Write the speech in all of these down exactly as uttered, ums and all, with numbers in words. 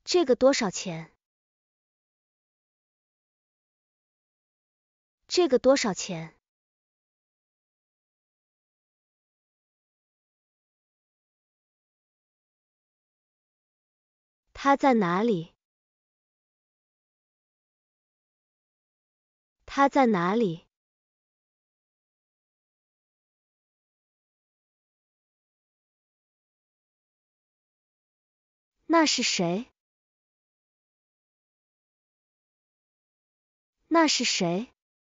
这个多少钱？这个多少钱？他在哪里？他在哪里？那是谁？那是谁？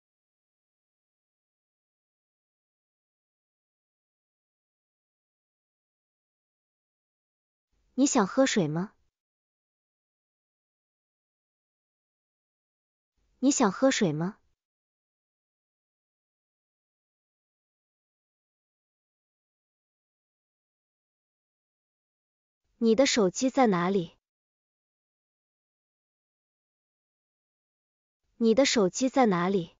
你想喝水吗？你想喝水吗？你的手机在哪里？你的手机在哪里？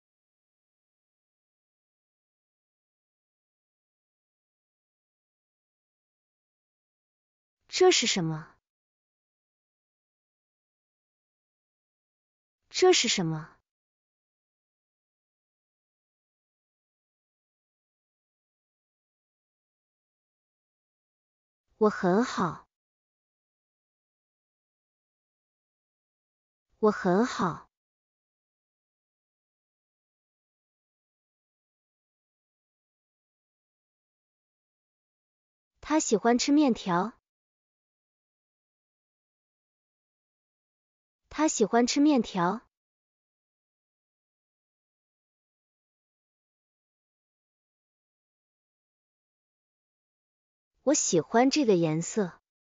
这是什么？这是什么？我很好。我很好。他喜欢吃面条。他喜欢吃面条。我喜欢这个颜色。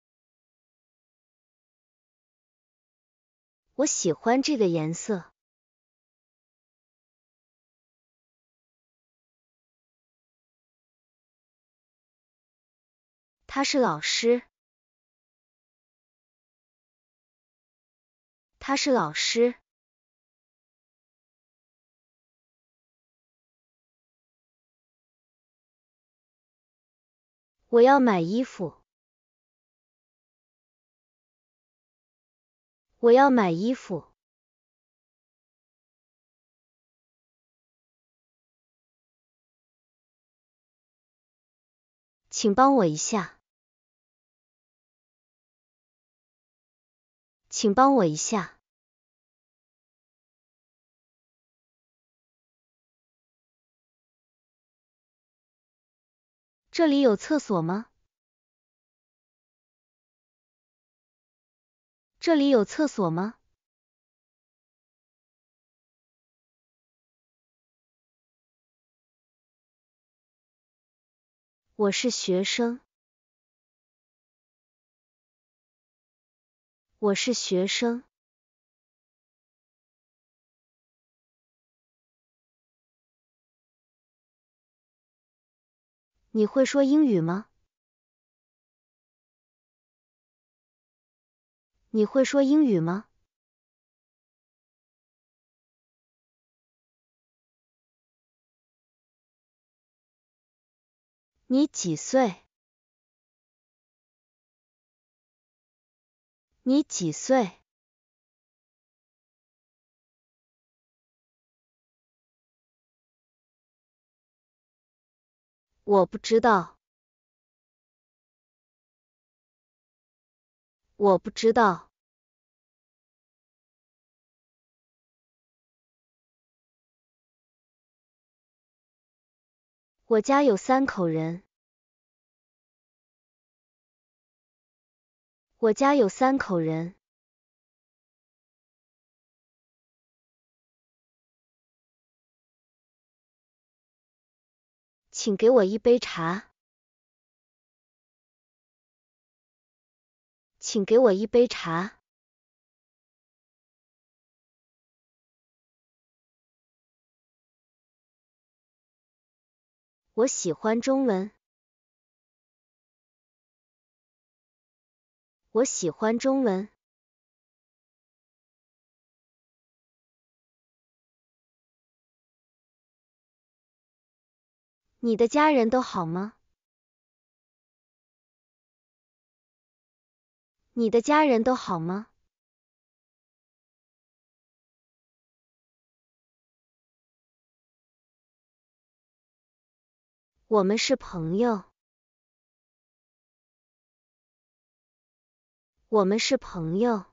我喜欢这个颜色。他是老师。他是老师。我要买衣服。我要买衣服。请帮我一下。请帮我一下。这里有厕所吗？这里有厕所吗？我是学生。我是学生。你会说英语吗？你会说英语吗？你几岁？你几岁？我不知道。我不知道。我家有三口人。我家有三口人。请给我一杯茶。请给我一杯茶。我喜欢中文。我喜欢中文。你的家人都好吗？ 你的家人都好吗？我们是朋友。我们是朋友。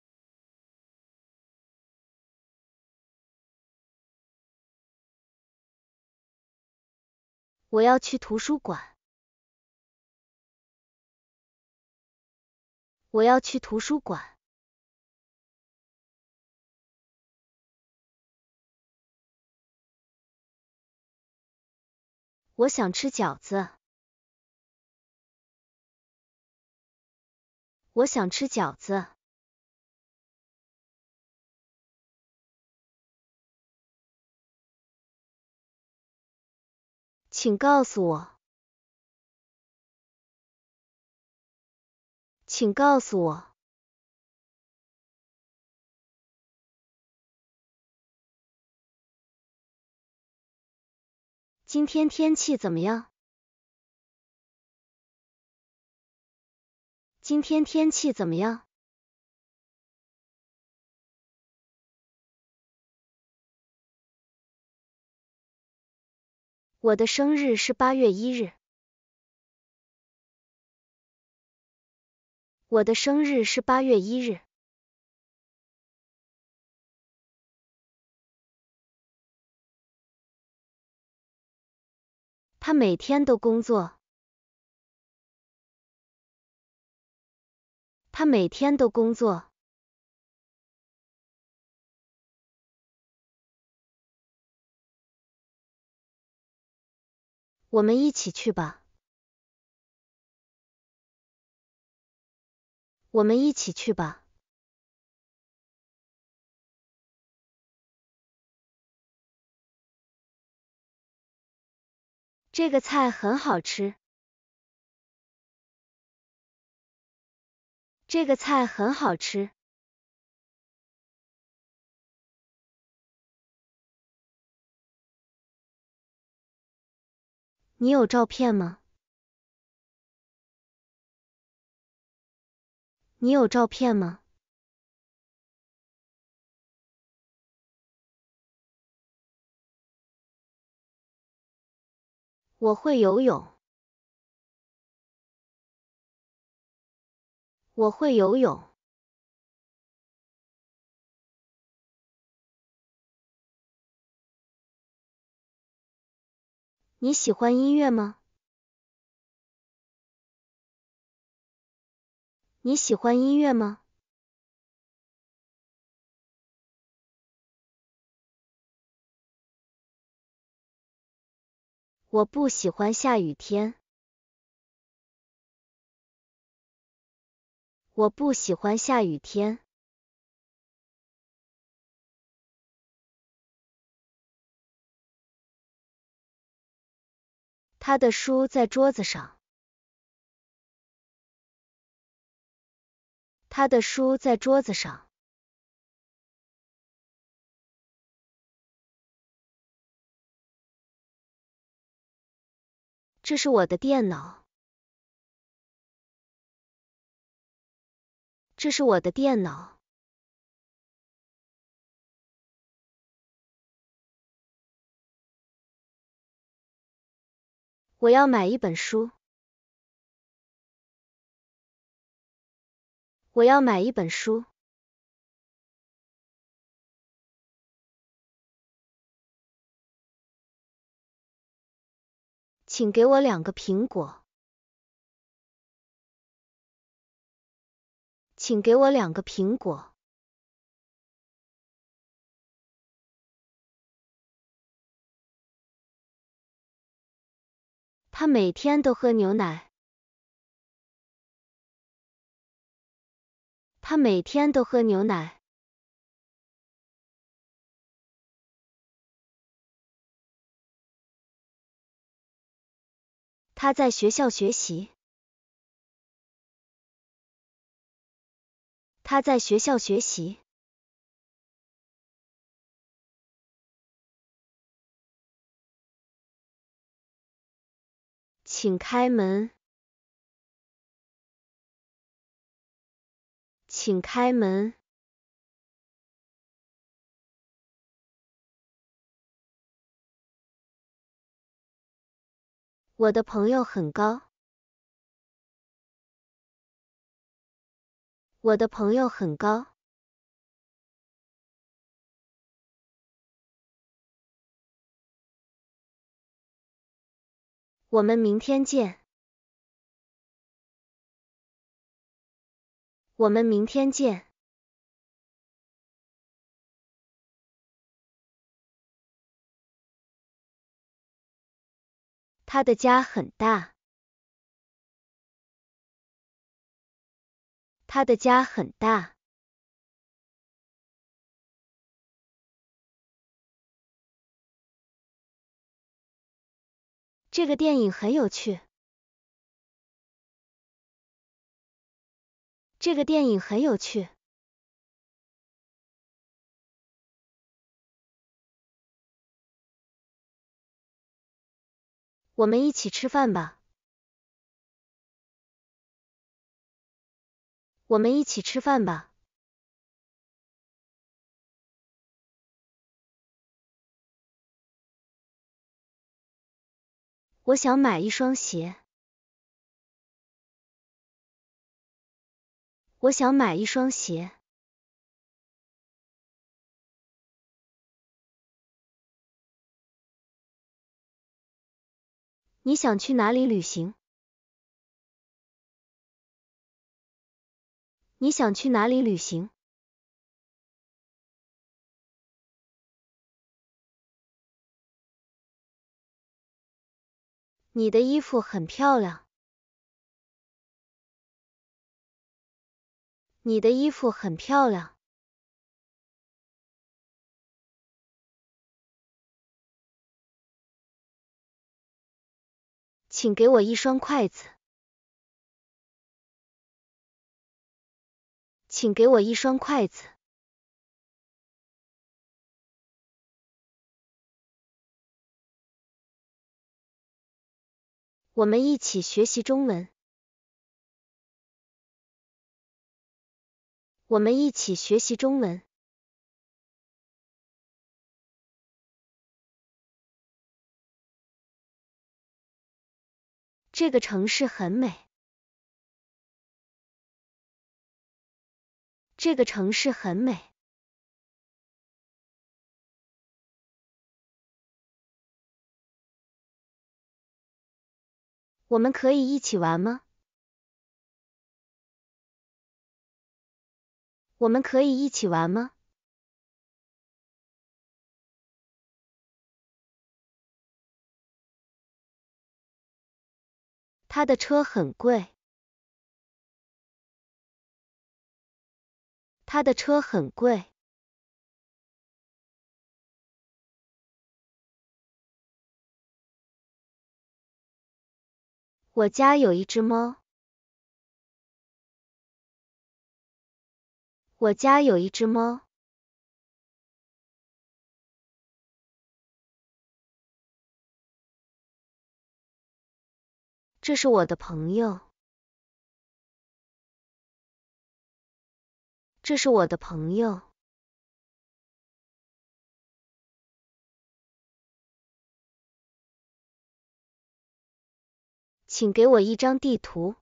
我要去图书馆。我要去图书馆。我想吃饺子。我想吃饺子。请告诉我。请告诉我。今天天气怎么样？今天天气怎么样？我的生日是八月一日。我的生日是八月一日。他每天都工作。他每天都工作。我们一起去吧。我们一起去吧。这个菜很好吃。这个菜很好吃。你有照片吗？你有照片吗？我会游泳。我会游泳。你喜欢音乐吗？你喜欢音乐吗？我不喜欢下雨天。我不喜欢下雨天。他的书在桌子上。他的书在桌子上。这是我的电脑。这是我的电脑。我要买一本书。我要买一本书。请给我两个苹果。请给我两个苹果。他每天都喝牛奶。他每天都喝牛奶。他在学校学习。他在学校学习。请开门。 请开门。我的朋友很高。我的朋友很高。我们明天见。我们明天见。他的家很大。他的家很大。这个电影很有趣。这个电影很有趣。我们一起吃饭吧。我们一起吃饭吧。我想买一双鞋。我想买一双鞋。你想去哪里旅行？你想去哪里旅行？你的衣服很漂亮。你的衣服很漂亮。请给我一双筷子。请给我一双筷子。我们一起学习中文。我们一起学习中文。这个城市很美。这个城市很美。我们可以一起玩吗？我们可以一起玩吗？他的车很贵。他的车很贵。我家有一只猫。我家有一只猫。这是我的朋友。这是我的朋友。请给我一张地图。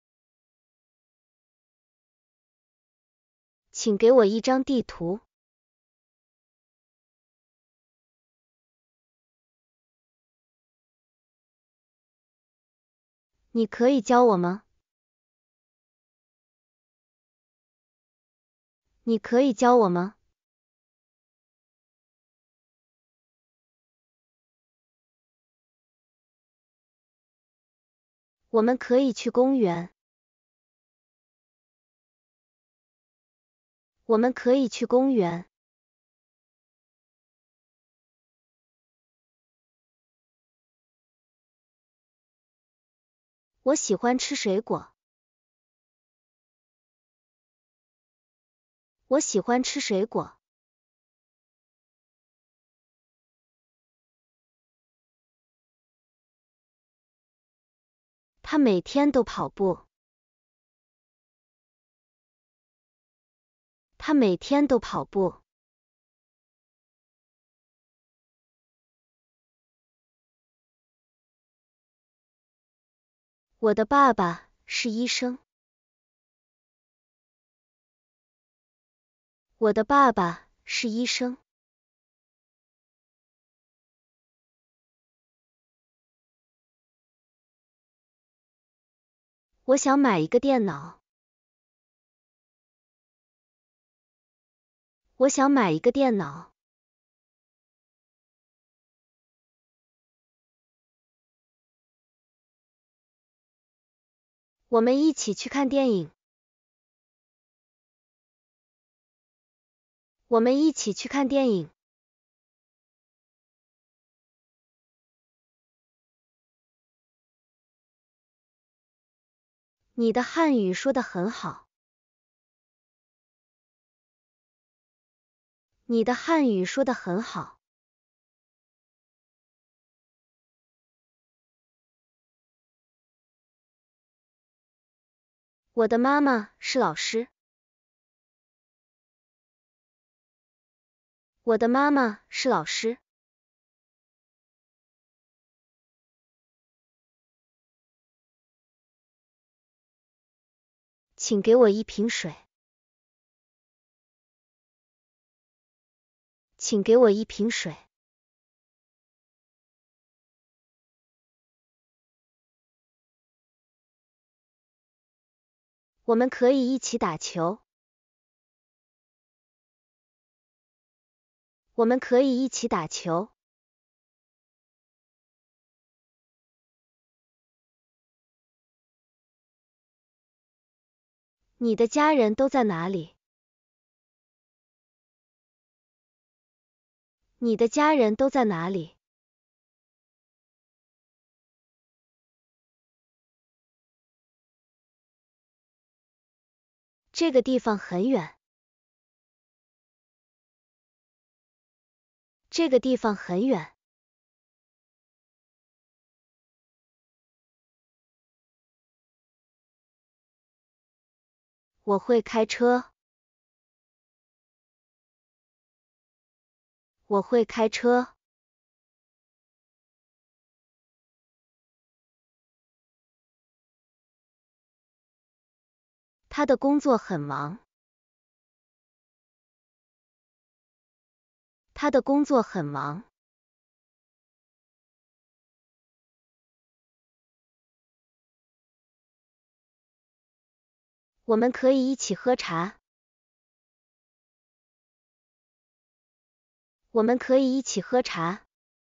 请给我一张地图。你可以教我吗？你可以教我吗？我们可以去公园。我们可以去公园。我喜欢吃水果。我喜欢吃水果。他每天都跑步。 他每天都跑步。我的爸爸是医生。我的爸爸是医生。我想买一个电脑。我想买一个电脑。我们一起去看电影。我们一起去看电影。你的汉语说得很好。你的汉语说得很好。我的妈妈是老师。我的妈妈是老师。请给我一瓶水。请给我一瓶水。我们可以一起打球。我们可以一起打球。你的家人都在哪里？你的家人都在哪里？这个地方很远。这个地方很远。我会开车。我会开车。他的工作很忙。他的工作很忙。我们可以一起喝茶。我们可以一起喝茶。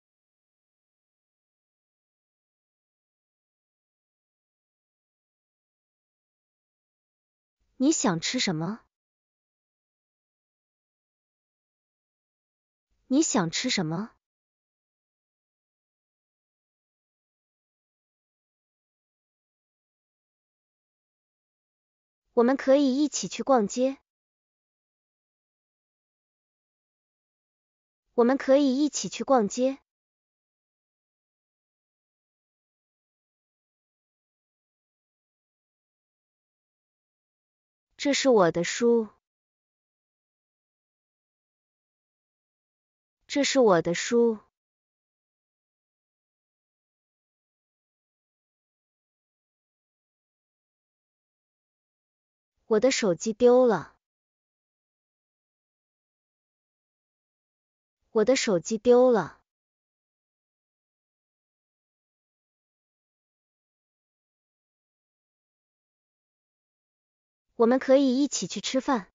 你想吃什么？你想吃什么？我们可以一起去逛街。我们可以一起去逛街。这是我的书。这是我的书。我的手机丢了。我的手机丢了。我们可以一起去吃饭。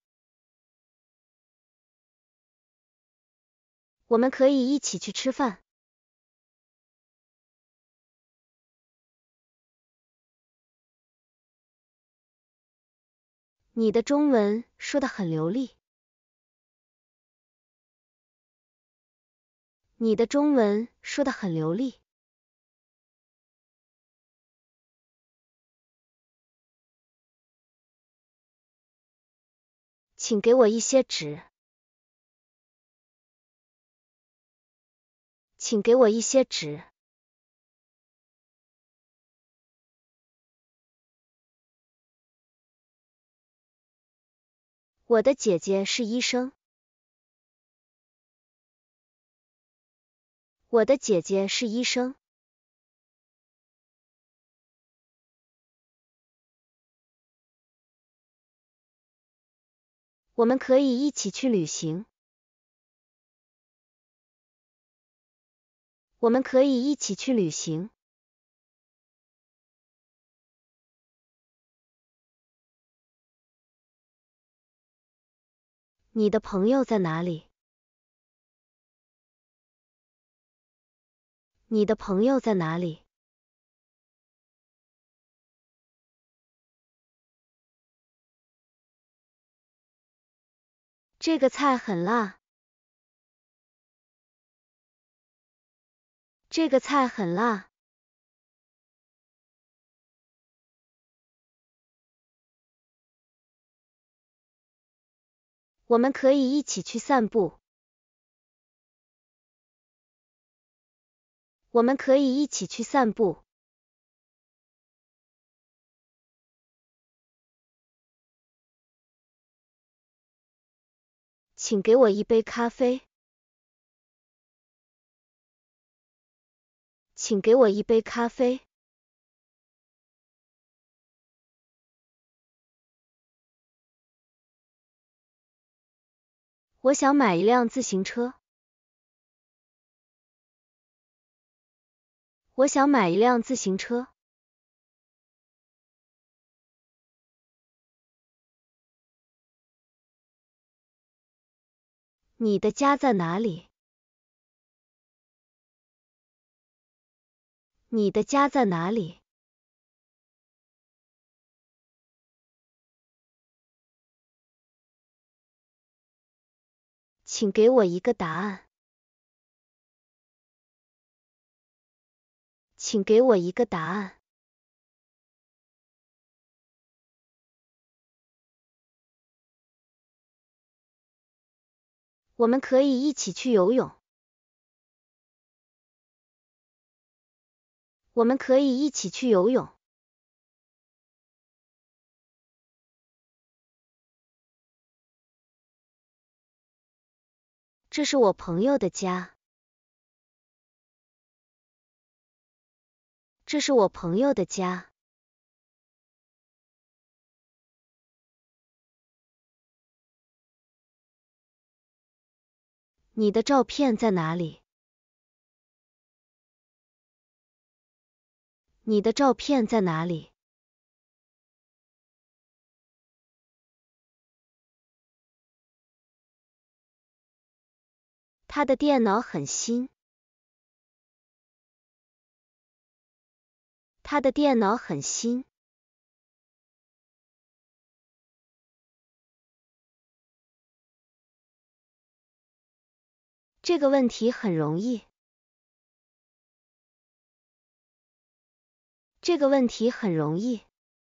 我们可以一起去吃饭。你的中文说得很流利。你的中文说得很流利。请给我一些纸。请给我一些纸。 我的姐姐是医生。我的姐姐是医生。我们可以一起去旅行。我们可以一起去旅行。你的朋友在哪里？你的朋友在哪里？这个菜很辣。这个菜很辣。我们可以一起去散步。我们可以一起去散步。请给我一杯咖啡。请给我一杯咖啡。我想买一辆自行车。我想买一辆自行车。你的家在哪里？你的家在哪里？请给我一个答案。请给我一个答案。我们可以一起去游泳。我们可以一起去游泳。这是我朋友的家。这是我朋友的家。你的照片在哪里？你的照片在哪里？他的电脑很新。他的电脑很新。这个问题很容易。这个问题很容易。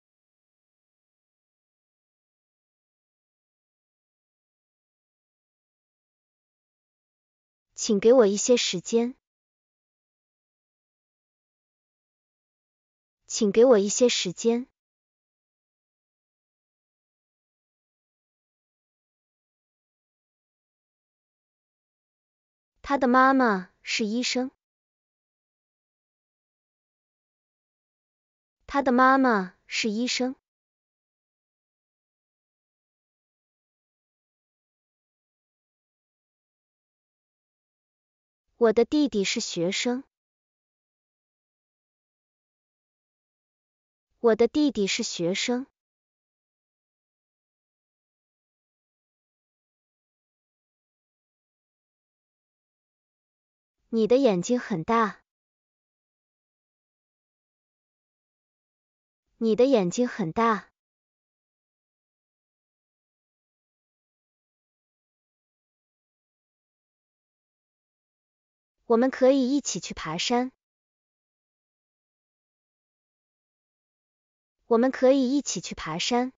请给我一些时间。请给我一些时间。他的妈妈是医生。他的妈妈是医生。我的弟弟是学生。我的弟弟是学生。你的眼睛很大。你的眼睛很大。我们可以一起去爬山。我们可以一起去爬山。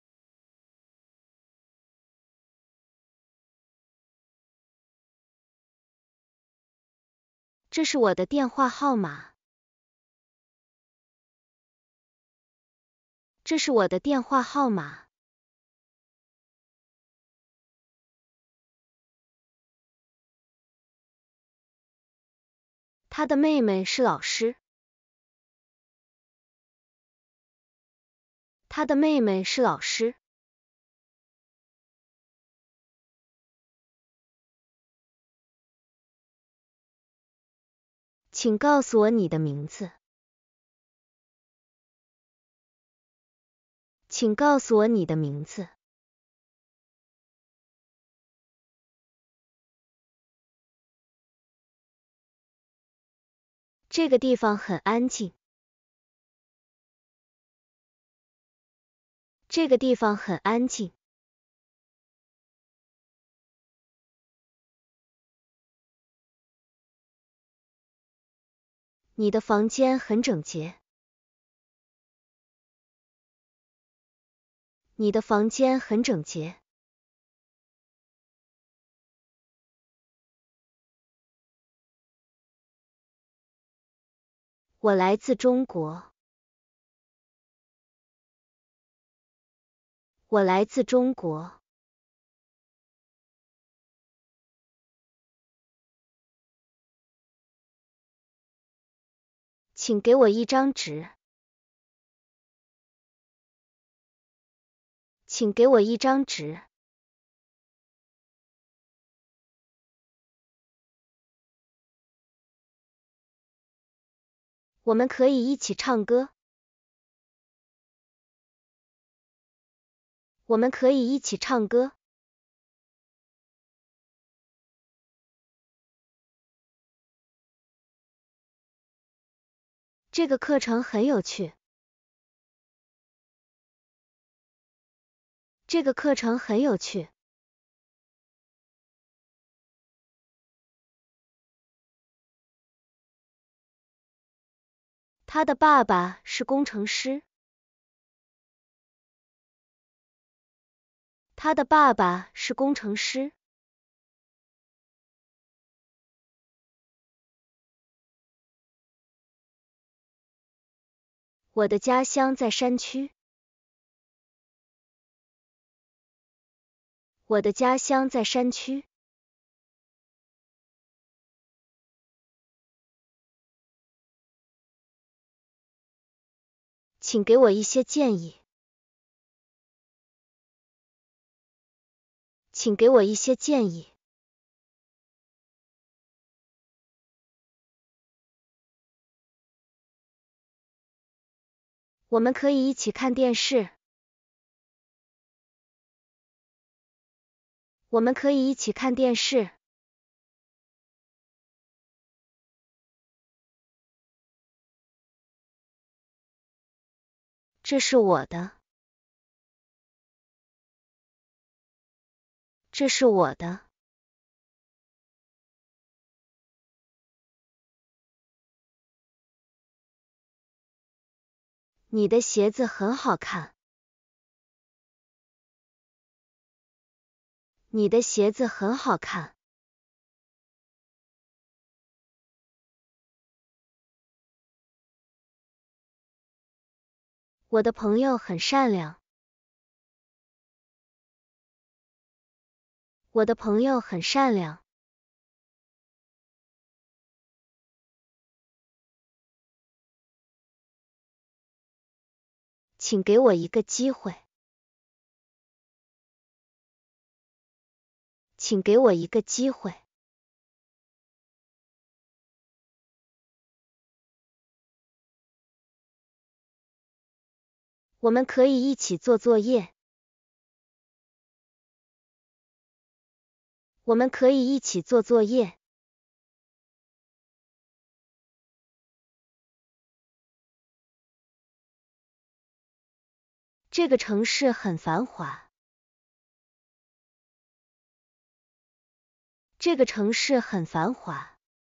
这是我的电话号码。这是我的电话号码。 他的妹妹是老师。他的妹妹是老师。请告诉我你的名字。请告诉我你的名字。这个地方很安静。这个地方很安静。你的房间很整洁。你的房间很整洁。我来自中国。我来自中国。请给我一张纸。请给我一张纸。我们可以一起唱歌。我们可以一起唱歌。这个课程很有趣。这个课程很有趣。他的爸爸是工程师。他的爸爸是工程师。我的家乡在山区。我的家乡在山区。请给我一些建议。请给我一些建议。我们可以一起看电视。我们可以一起看电视。这是我的。这是我的。你的鞋子很好看。你的鞋子很好看。我的朋友很善良。我的朋友很善良。请给我一个机会。请给我一个机会。我们可以一起做作业。我们可以一起做作业。这个城市很繁华。这个城市很繁华。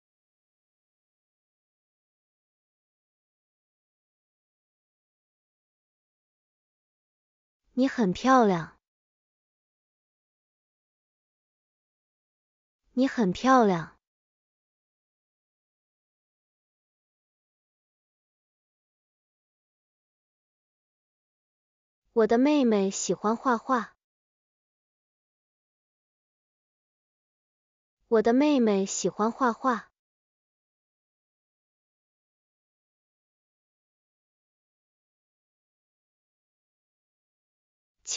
你很漂亮。你很漂亮。我的妹妹喜欢画画。我的妹妹喜欢画画。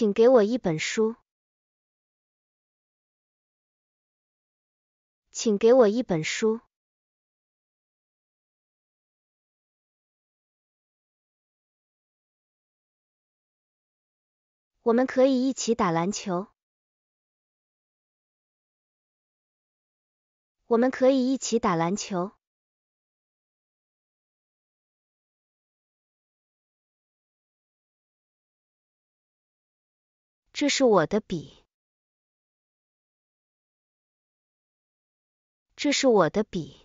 请给我一本书。请给我一本书。我们可以一起打篮球。我们可以一起打篮球。这是我的笔。这是我的笔。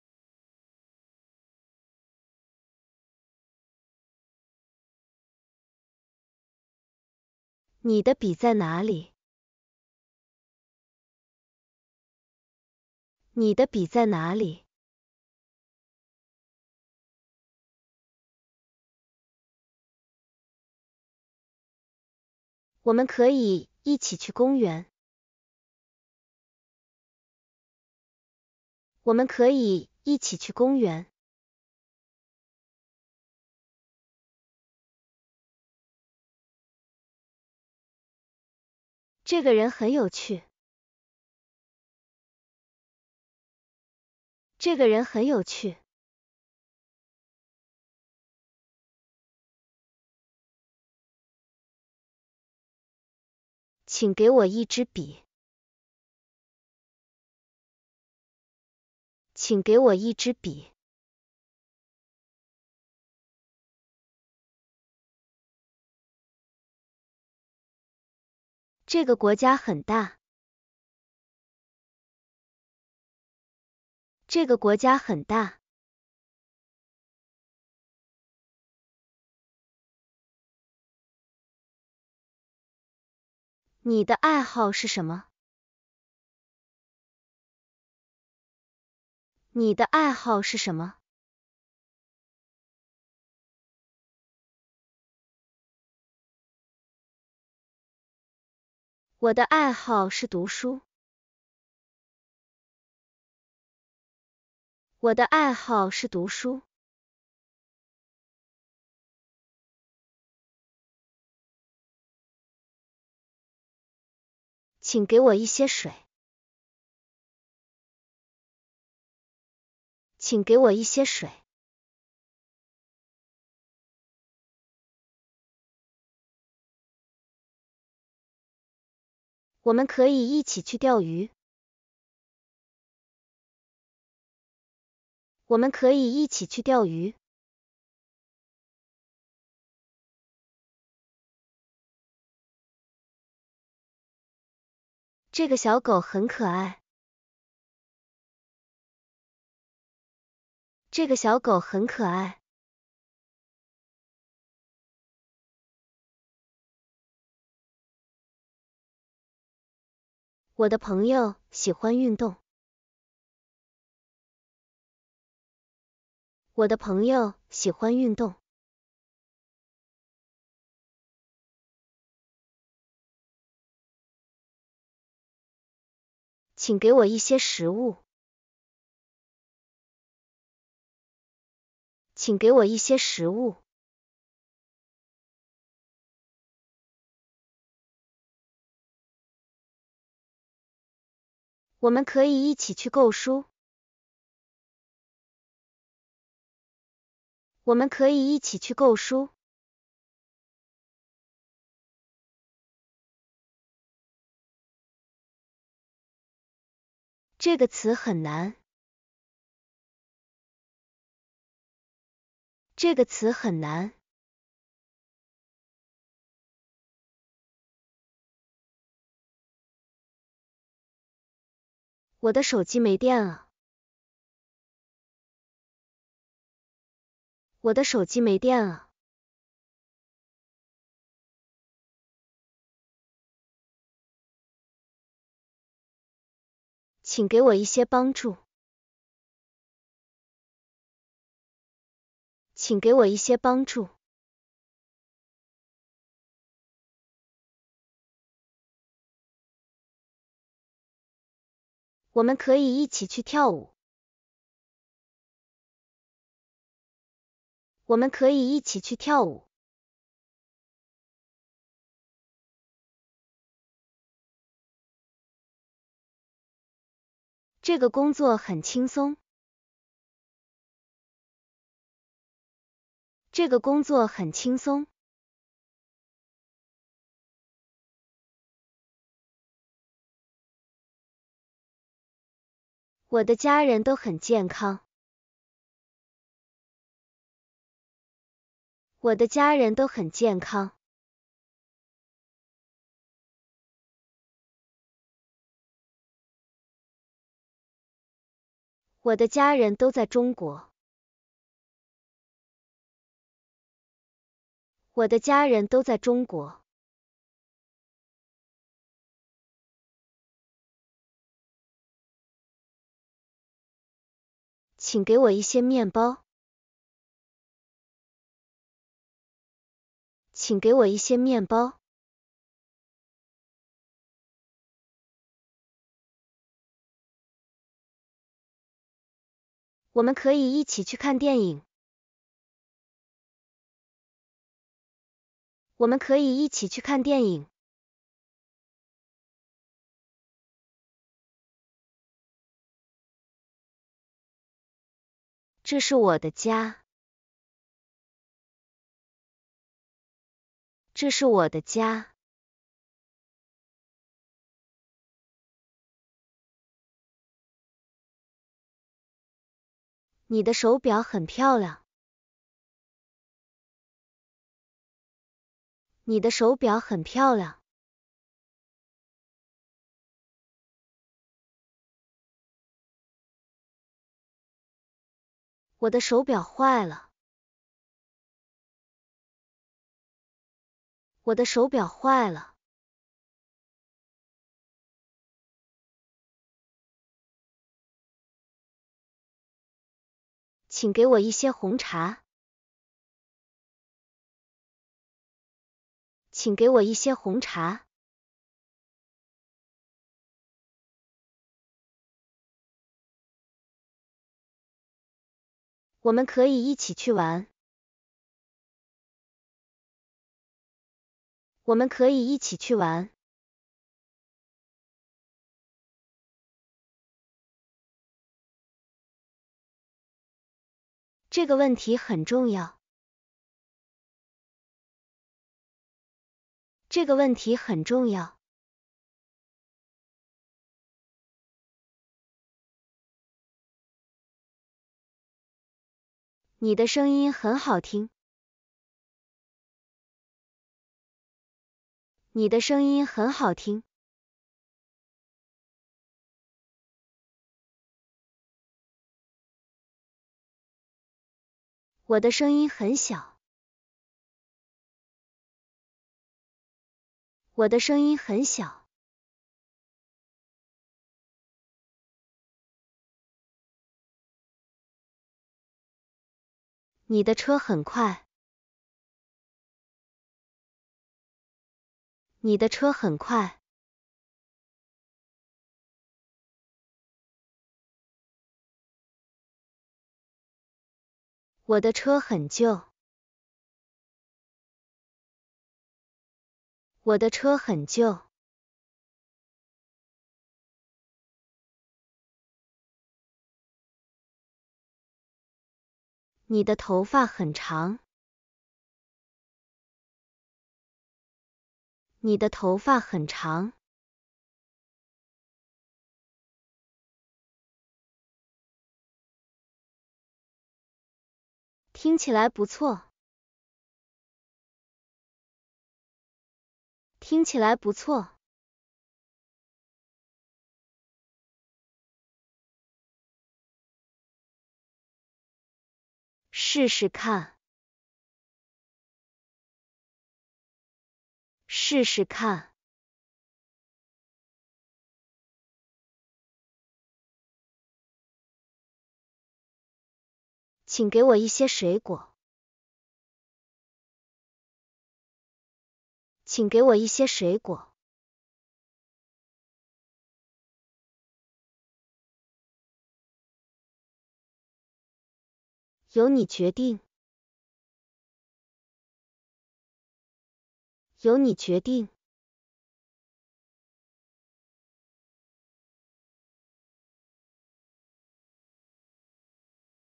你的笔在哪里？你的笔在哪里？我们可以一起去公园。我们可以一起去公园。这个人很有趣。这个人很有趣。请给我一支笔。请给我一支笔。这个国家很大。这个国家很大。你的爱好是什么？你的爱好是什么？我的爱好是读书。我的爱好是读书。请给我一些水。请给我一些水。我们可以一起去钓鱼。我们可以一起去钓鱼。这个小狗很可爱。这个小狗很可爱。我的朋友喜欢运动。我的朋友喜欢运动。请给我一些食物。请给我一些食物。我们可以一起去购书。我们可以一起去购书。这个词很难。这个词很难。我的手机没电了。我的手机没电了。请给我一些帮助。请给我一些帮助。我们可以一起去跳舞。我们可以一起去跳舞。 这个工作很轻松。这个工作很轻松。我的家人都很健康。我的家人都很健康。我的家人都在中国。我的家人都在中国。请给我一些面包。请给我一些面包。我们可以一起去看电影。我们可以一起去看电影。这是我的家。这是我的家。你的手表很漂亮。你的手表很漂亮。我的手表坏了。我的手表坏了。请给我一些红茶。请给我一些红茶。我们可以一起去玩。我们可以一起去玩。这个问题很重要。这个问题很重要。你的声音很好听。你的声音很好听。我的声音很小。我的声音很小。你的车很快。你的车很快。我的车很旧。我的车很旧。你的头发很长。你的头发很长。听起来不错。听起来不错。试试看。试试看。请给我一些水果。请给我一些水果。由你决定。由你决定。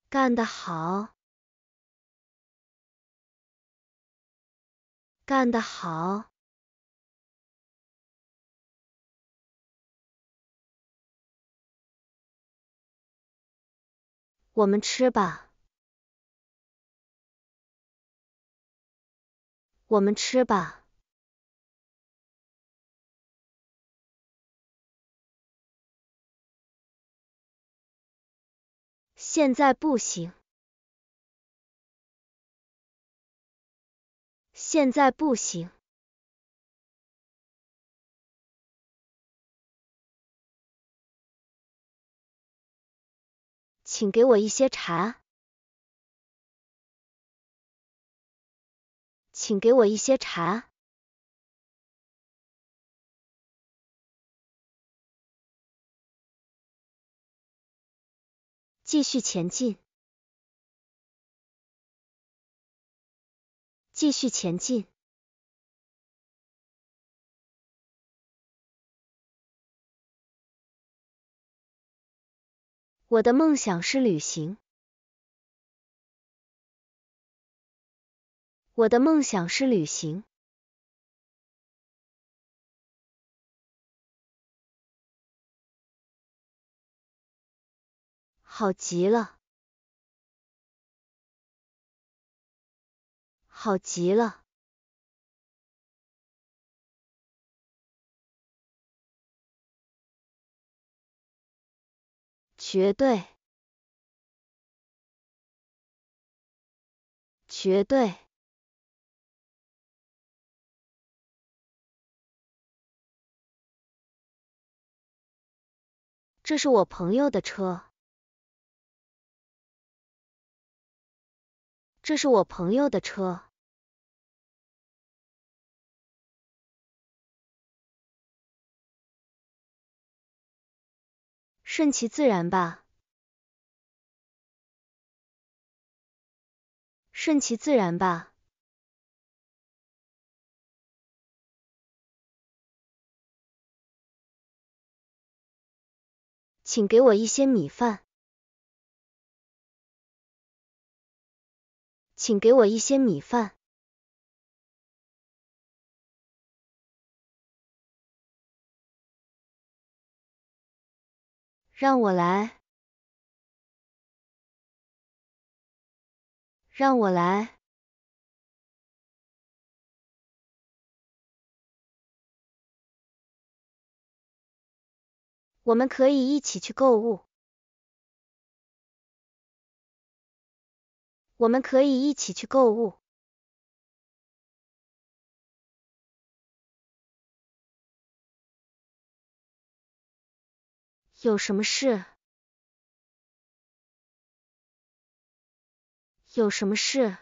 干得好，干得好。我们吃吧，我们吃吧。现在不行，现在不行。请给我一些茶，请给我一些茶。继续前进，继续前进。我的梦想是旅行，我的梦想是旅行。好极了，好极了。绝对，绝对。这是我朋友的车，这是我朋友的车。顺其自然吧，顺其自然吧。请给我一些米饭，请给我一些米饭。让我来，让我来。我们可以一起去购物，我们可以一起去购物。有什么事？有什么事？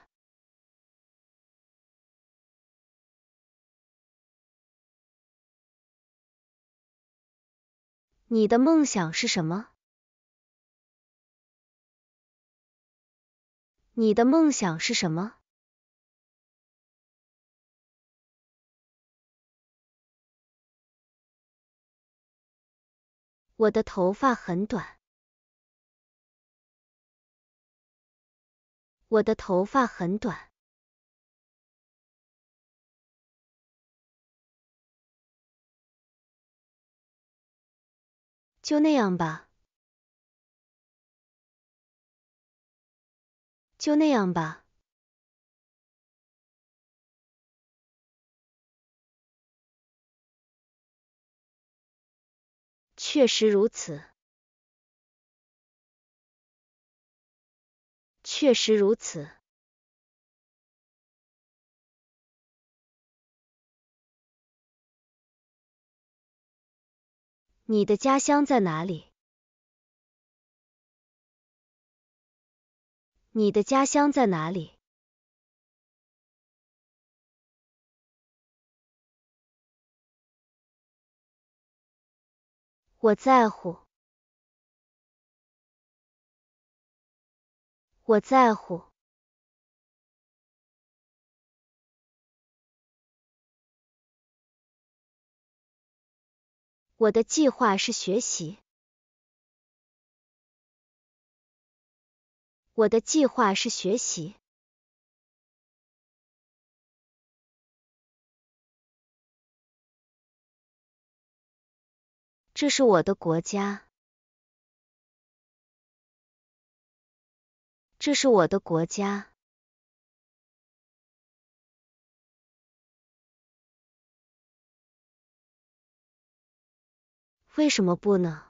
你的梦想是什么？你的梦想是什么？我的头发很短，我的头发很短。就那样吧，就那样吧。确实如此，确实如此。你的家乡在哪里？你的家乡在哪里？我在乎，我在乎。我的计划是学习， 我的计划是学习。这是我的国家。这是我的国家。为什么不呢？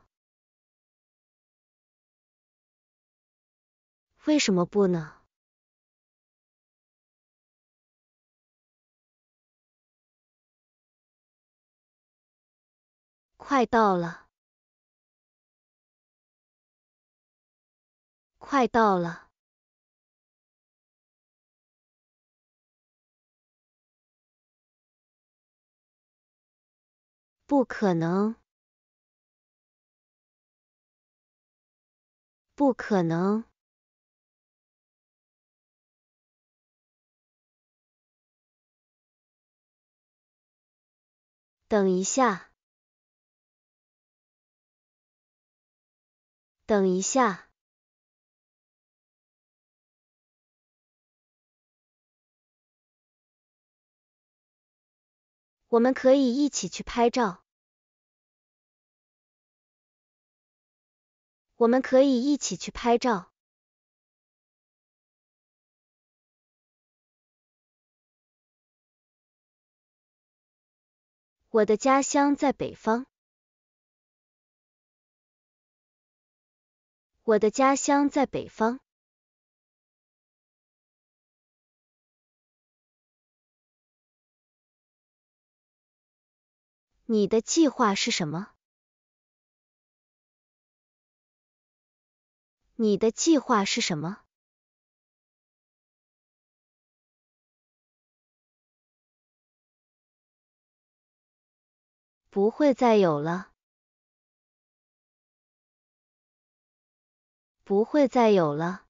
为什么不呢？快到了。快到了。不可能。不可能。等一下。等一下。我们可以一起去拍照。我们可以一起去拍照。我的家乡在北方。我的家乡在北方。你的计划是什么？你的计划是什么？不会再有了。不会再有了。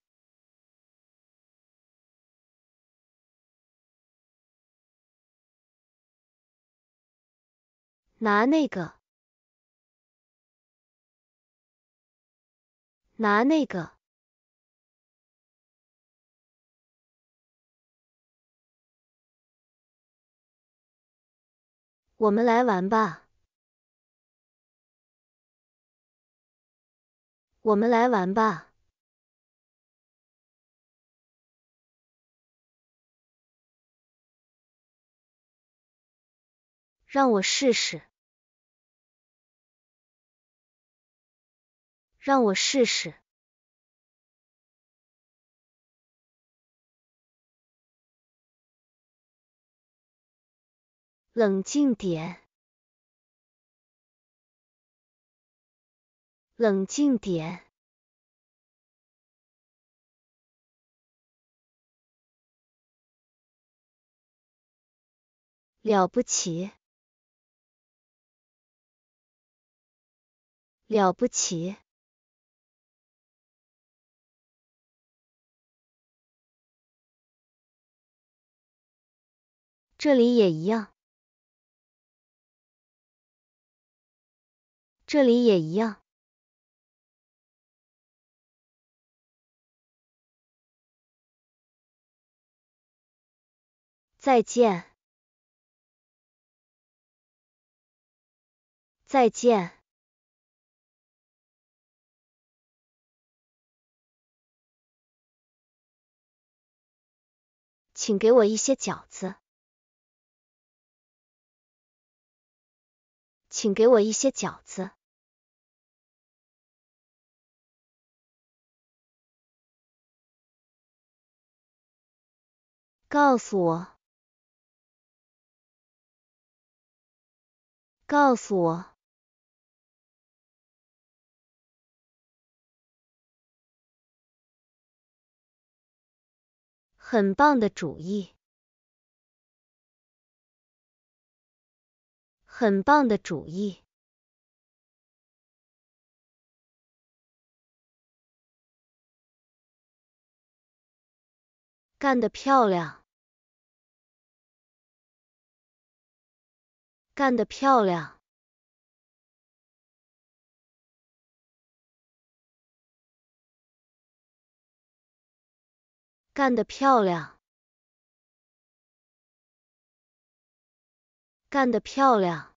拿那个。拿那个。我们来玩吧。我们来玩吧。让我试试。让我试试。冷静点。冷静点。了不起。了不起。这里也一样。这里也一样。再见。再见。请给我一些饺子。请给我一些饺子。告诉我。告诉我。很棒的主意。很棒的主意。干得漂亮。干得漂亮。 干得漂亮，干得漂亮。